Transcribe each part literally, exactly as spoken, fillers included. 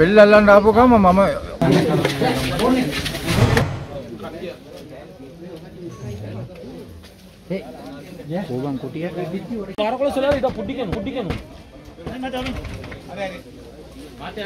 බෙල්ල අල්ලන්න ආපු ගම මම ඒ ඕබන් කුටිය කාරකොල සලා ඉත පුඩි කෙනු පුඩි කෙනු මට අපි හරි හරි මාතේ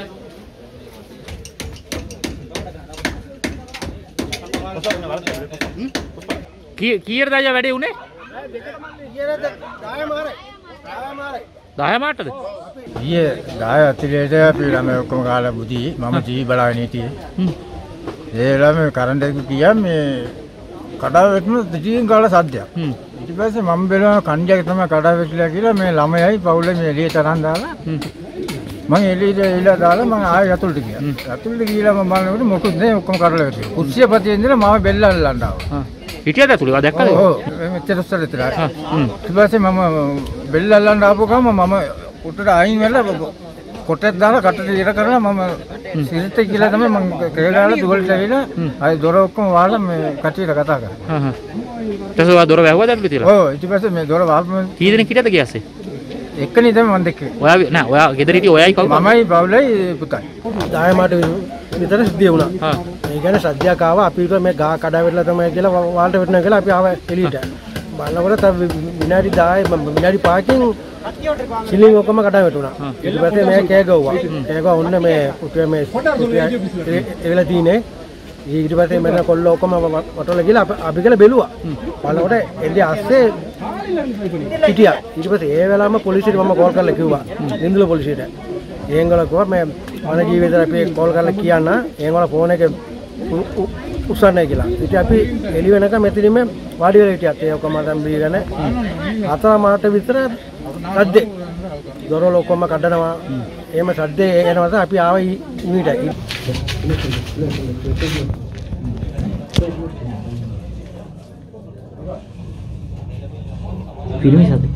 කී කීයද අයියා වැඩේ උනේ කීයද දාය මාරයි දාය මාරයි දාය මාටද ඊයේ දාය අතිරේට අපි ළමයි ඔක්කොම කාලා බුදි මම ජී බලාගෙන හිටියේ ඒ ළමයි කරන්ට් එක ගියා මේ කඩාව වැටුණු ජීන් කාලා සද්දයක් ඊට පස්සේ මම බැලුවා කණ්ඩියක තමයි කඩාව වැටිලා කියලා මේ ළමයයි පවුලේ මේ එළියට තරන් දාලා මම එළියට එළිලා දාලා මම ආයෙ යතුල්ට ගියා යතුල්ට ගිහලා මම බලනකොට මොකුත් නැහැ ඔක්කොම කඩලා වැටිලා කුස්සිය පතියේ ඉඳලා මම බෙල්ල අල්ලන්න ආවා හිටියද ඇතුළේ දැක්කද ඔව් මෙච්චර උස්සලා ඉතලා ඊට පස්සේ මම බෙල්ල අල්ලන්න ආපු ගම මම උඩට අයින් වෙලා කොටෙත් දාලා කටට ඉර කරලා මම සිරිත කියලා තමයි මම කේලාලා දුවලට ඇවිල්ලා ආයි දොර ඔක්කොම වහලා මේ කටියට කතා කරා හා හා ඊට පස්සේ දොර වැහුවද ඇතුළේ තියලා ඔව් ඊට පස්සේ මේ දොර වහපම කී දෙනෙක් හිටියද ගියාසේ එක්කනේ තමයි මම දැක්කේ ඔයා නෑ ඔයා ගෙදර හිටියේ ඔයයි කවුද මමයි පවුලයි පුතයි දාය මාට විතර සිද්ධිය වුණා හා ඒ කියන්නේ සද්දයක් ආවා අපි හිතුවා මේ ගහ කඩා වැටලා තමයි කියලා වාල්ට වැටෙනවා කියලා අපි ආවා එළියට බලනකොට තව විනාඩි දහය විනාඩි පහකින් සිලින් ඔක්කොම කඩා වැටුණා ඊට පස්සේ මම කෑ ගැව්වා කෑ ගැව්වා ඔන්න මේ පුතේ මේ එවෙලා තියෙන්නේ ඊට පස්සේ මම කොල්ල ඔක්කොම වටවල ගිහලා අපි කියලා බැලුවා බලනකොට එන්නේ ඇස්සේ හිටියා ඊට පස්සේ ඒ වෙලාවම පොලිසියට මම කෝල් කරලා කිව්වා නින්දුල පොලිසියට ඒංගල කිව්වා මේ වන ජීවිතේ අපි කෝල් කරලා කියන්න ඒංගල ෆෝන් එක උස්සන්නේ කියලා ඉතින් අපි එළි වෙනකම් මෙතනින්ම වාඩි වෙලා හිටියත් ඒ ඔක්කොම දැන් බීගෙන හතර මාට විතර සද්දේ දොරවල් ඔක්කොම කඩනවා එහෙම සද්දේ එනවා තමයි අපි ආව ඊට පිරිමි සද්දේ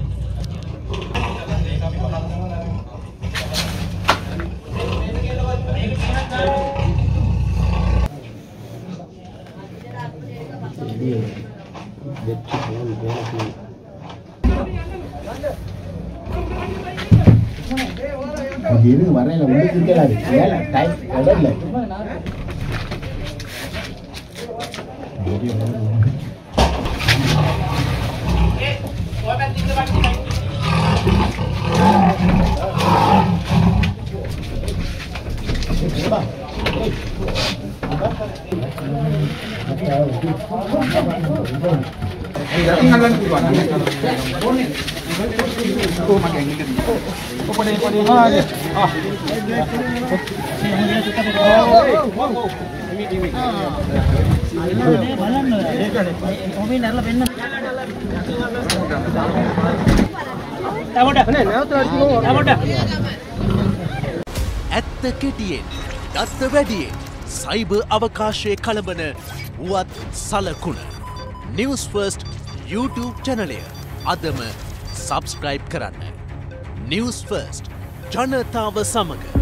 Jadi kemarin yang udah kita lagi, ya lah, time ada lah. Jadi ඇත්ත කෙටියෙන් දත්ත වැඩියෙන් සයිබර් අවකාශයේ කළඹන වුවත් සලකුණ නිවුස් ෆර්ස්ට් YouTube චැනලය අදම සබස්ක්‍රයිබ් කරන්න නිවුස් ෆර්ස්ට් ජනතාව සමග